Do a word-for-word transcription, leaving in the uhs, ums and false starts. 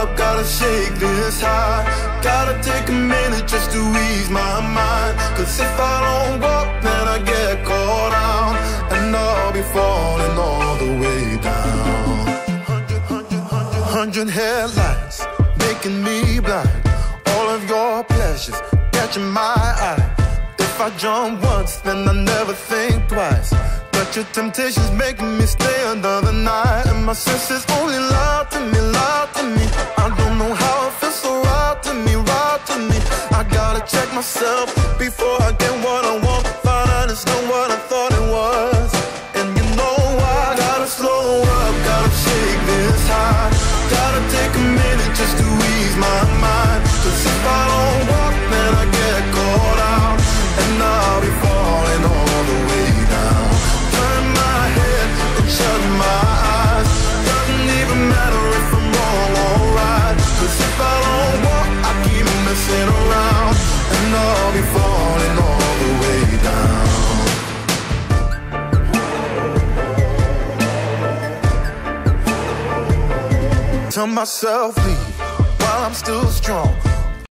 up, gotta shake this high. Gotta take a minute just to ease my mind. Cause if I don't walk, then I get caught out, and I'll be falling all the way down. Hundred, hundred, hundred, hundred headlights making me blind. All of your pleasures catching my eye. If I jump once, then I never think twice. But your temptation's making me stay another night, and my senses only lie to me, lie to me. I don't know how it feels so right to me, right to me. I gotta check myself before I get what I want. Find out it's not what I thought it was. And you know I gotta slow up, gotta shake this high. Gotta take a minute just to ease my mind. Cause if I don't walk, then I get caught out, and I'll be falling all the way down. Turn my head and shut my eyes. Doesn't even matter if I'm wrong or right. Cause if I don't walk, I keep messing around, and I'll be falling all the way down. Tell myself leave while I'm still strong.